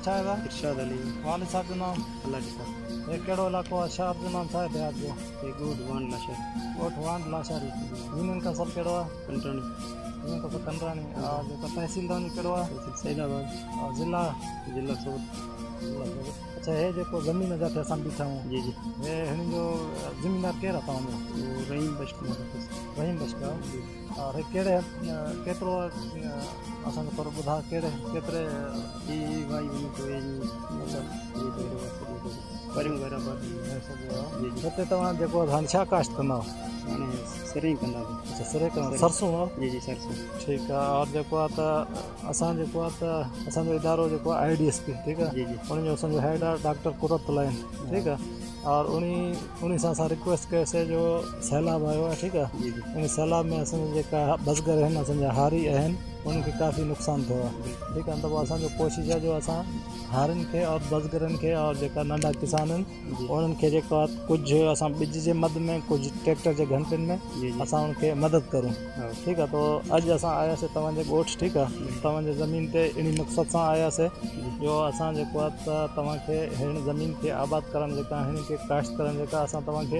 छा आहे? इरशाद अली। वालिद साहब जो नाम? अल्लाह ॾिठा। हे कहिड़ो इलाइक़ो आहे? शहर जो नाम छा आहे? देहात जो? हे ॻोठ वांडला शहर। ॻोठ वांडला शहर। यूनियन काउंसिल कहिड़ो आहे? कंटाणी। यूनियन काउंसिल कंटाणी। और जेको तहसील तव्हांजी कहिड़ो आहे? सैदाबाद। और ज़िला? ज़िला सूरत। अच्छा, हे जेको ज़मीन जिथे असां बीठा आहियूं, जी जी। हे हिन जो ज़मीनदार केरु आहे तव्हांजो? रहीम बश्क। रहीम बश्क। और हे कहिड़े केतिरो असांखे थोरो ॿुधायो केतिरे ई भाई वञी कोई अच्छा ये तेरे वास्ते परियूं घर बात जी। हिते तव्हां जेको हाणे छा काश्त कंदा? हाणे सरे ई कंदा। अच्छा, सरे कंदा। सरसों आहे? जी जी सरसों। ठीकु आहे। और जेको आहे त असां जेको आहे त असांजो इदारो जेको आहे IDSP, ठीकु आहे, जी जी। उनजो असांजो हेड आहे डॉक्टर कुरत लाइन, ठीकु आहे। और उन सां असां रिक्वेस्ट कयोसीं जो सैलाब आयो आहे, ठीकु आहे। जी जी। इन सैलाब में असांजा जेका बसगर आहिनि, असांजा हारी आहिनि, उनखे काफ़ी नुक़सानु थियो आहे, ठीकु आहे। त पोइ असांजो कोशिशि आहे जो असां हारियुनि खे और बसगरनि खे और जेका नंढा किसान आहिनि उन्हनि खे जेको आहे कुझु असां ॿिज जे मद में कुझु ट्रैक्टर जे घंटनि में असां उनखे मदद करूं, ठीकु आहे। तो अॼु असां आयासीं तव्हांजे ॻोठ, ठीकु आहे, तव्हांजे ज़मीन ते इन मक़सद सां आयासीं जो असां जेको आहे त तव्हांखे हिन ज़मीन खे आबाद करणु जेका हिन खे काश्त करणु जेका असां तव्हांखे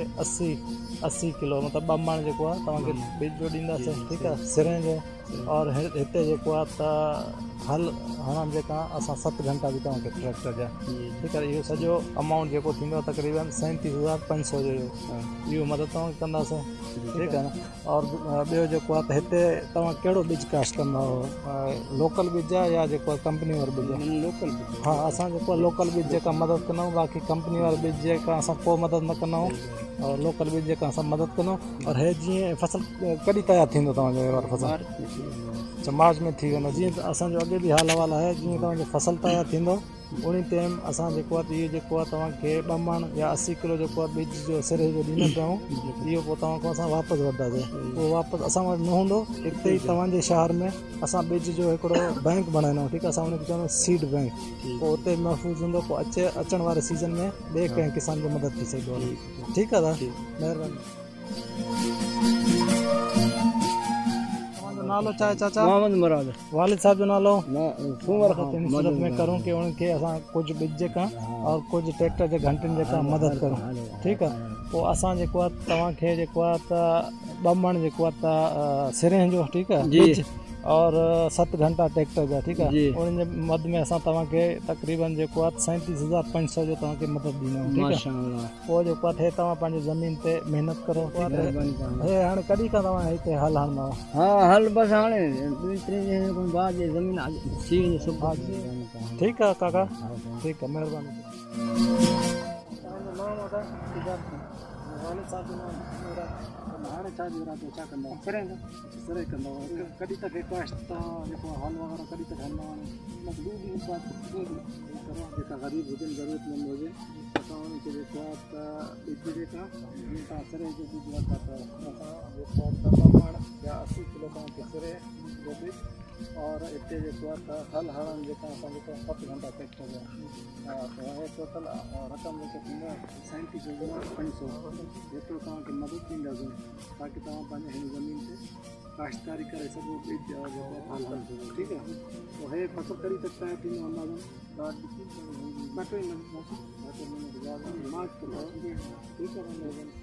80 किलो मतिलबु 2 मण जेको आहे तव्हांखे ॿिज जो ॾींदासीं, ठीकु आहे, सिरे जो। और हिते जेको आहे त हल हणण जेका असां 7 घंटा बि तव्हांखे ट्रैक्टर जा, ठीकु आहे। इहो सॼो अमाउंट जेको थींदो तक़रीबन 37,500 जो इहो मदद तव्हांखे कंदासीं, ठीकु आहे न। और ॿियो जेको आहे त हिते तव्हां कहिड़ो ॿिज काश्त कंदा हो? लोकल ॿिज आहे या जेको आहे कंपनी वारो ॿिज आहे? लोकल। हा, असां जेको आहे लोकल ॿिज जेका मदद कंदा आहियूं, बाक़ी कंपनी वारो ॿिज जेका असां को मदद न कंदा आहियूं, और लोकल ॿिज जेका असां मदद कंदा आहियूं। और हे जीअं फसल कॾहिं तयारु थींदो तव्हांजो हे वारो फसल? अच्छा, मार्च में थी वेंदो। जीअं त असांजो अॻे बि हाल अहिवाल आहे, जीअं तव्हांजो फसल तयारु थींदो उन टाइम असां जेको आहे इहो जेको आहे तव्हांखे 2 मण या 80 किलो जेको आहे ॿिज जो सिरे जो ॾींदा पियूं, इहो पोइ तव्हांखां असां वापसि वठंदासीं। उहो वापसि असां वटि न हूंदो, हिते ई तव्हांजे शहर में असां ॿिज जो हिकिड़ो बैंक बणाईंदा आहियूं, ठीकु आहे। असां उनखे चवंदा आहियूं सीड बैंक। पोइ उते महफ़ूज़ हूंदो, पोइ अचण वारे सीज़न में ॿिए कंहिं किसान जी मदद थी सघंदो आहे, ठीकु आहे दादा, महिरबानी। नालो छा आहे चाचा? मोहम्मद मुराद। वालिद साहब जो नालो? मदद में करूं कि उनखे असां कुझु ॿिज जेका और कुझु ट्रैक्टर जे घंटनि जेका मदद करूं, ठीकु आहे। पोइ असां जेको आहे तव्हांखे जेको आहे त 2 मण जेको आहे त सिरे जो, ठीकु आहे, ॿिज और 7 घंटा ट्रैक्टर जा, ठीकु आहे। उन जे मद में असां तव्हांखे तक़रीबन जेको आहे 37,500 जो तव्हांखे मदद ॾींदा आहियूं, ठीकु आहे। पोइ जेको आहे तव्हां पंहिंजी ज़मीन ते महिनत करो। हे हाणे कॾहिं खां तव्हां हिते हल हणंदा? हा, हल बस हाणे 2-3 ॾींहं बाद ज़मीन सी वञे सुबुह। ठीकु आहे काका, ठीकु आहे, महिरबानी। वालिद साहब जो नाम? हाणे छा जो इरादो, छा कंदा? सिरे कंदा। कॾहिं तक काश्त जेको हल वग़ैरह कॾहिं तक हलंदा? जेका ग़रीब हुजनि, ज़रूरतमंद हुजे, असां उनखे जेको आहे त ॿिज जेका जीअं तव्हां सिरे जो ॿिज वठा त असां जेको आहे त 2 मण या 80 किलो तव्हांखे सिरे जो ॿिज, और हिते जेको आहे त हल हणण जेका असां जेको 7 घंटा ट्रैक्टर जा, त हे टोटल रक़म जेको थींदो 37,500 जेतिरो तव्हांखे मदद ॾींदासीं ताकी तव्हां पंहिंजे हिन ज़मीन ते काश्तकारी करे सघो ॿिज और जेको हल हणो, ठीकु आहे। पोइ हे फसल कॾहिं तक तयारु थींदो अंदाज़न? मार्च ठीकु आहे।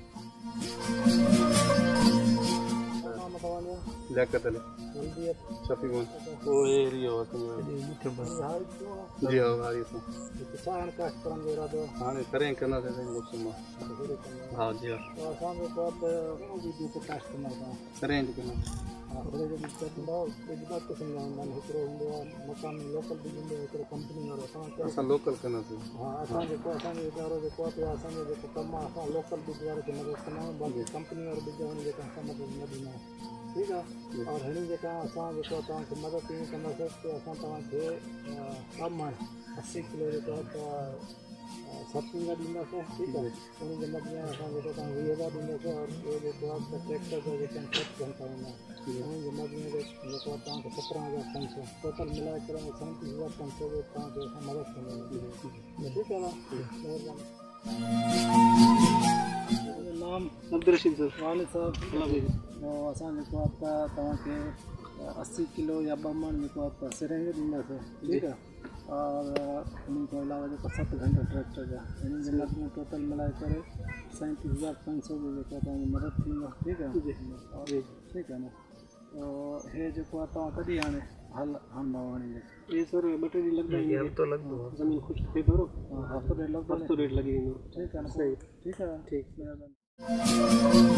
लियाकत अली। शफीगुन। वो एरिया होता है। जी हाँ, हारी से। छा हाणे काश्त करण जो इरादो? हाणे करें करना है मुसलमान। हाँ जी हाँ। तो असांजो को त काश्त कंदा तव्हां? करें जो करना। हाँ, थोरे जो ॿिज कंदा, ॿिज ॿ क़िस्म जा हूंदा आहिनि, हिकिड़ो हूंदो आहे मकानी लोकल ॿिज हूंदो आहे, हिकिड़ो कंपनी वारो। असां लोकल कंदा से। हाँ, असां जेको असांजो इदारो जेको आहे त असांजो जेको कमु आहे असां लोकल ॿिज वारे खे मदद कंदा आहियूं, बाक़ी कंपनी वारो ॿिज हुन जेका असां मदद न ॾींदा आहियूं, ठीकु आहे। और हिन जेका असां जेको तव्हांखे मदद ईअं कंदासीं कि असां तव्हांखे 2 मण 80 किलो जेको आहे त सब्सिडी ॾींदासीं, ठीकु आहे। उन जे मद में असां जेको तव्हां 20,000 ॾींदासीं, और ॿियो जेको आहे त ट्रैक्टर जा जेका 7 घंटा हूंदा, उन जे मद में जेको आहे तव्हांखे 17,500 टोटल मिलाए करे 37,500 जो तव्हांखे असां मदद कंदासीं, ठीकु आहे। महिरबानी। नाम? अब्दुलरशीद साहब। वालिद साहब, असां जेको आहे त तव्हांखे 80 किलो या 2 मण जेको आहे त सिरे जो ॾींदासीं, ठीकु आहे। और इन खां अलावा जेको 7 घंटा ट्रैक्टर जा इन जे में टोटल मिलाए करे 37,500 जो जेको तव्हांजी मदद थींदो ठीकु आहे जी ठीकु आहे न तो हे जेको आहे तव्हां कॾहिं हाणे हल हणंदव हाणे ये सर 2 टे ॾींहं लॻंदा आहिनि हफ़्तो लॻंदो ज़मीन ख़ुश्क थिए थोरो हफ़्तो ॾेढ लॻंदो हफ़्तो ॾेढ लॻी वेंदो ठीकु आहे न सही ठीकु आहे ठीकु महिरबानी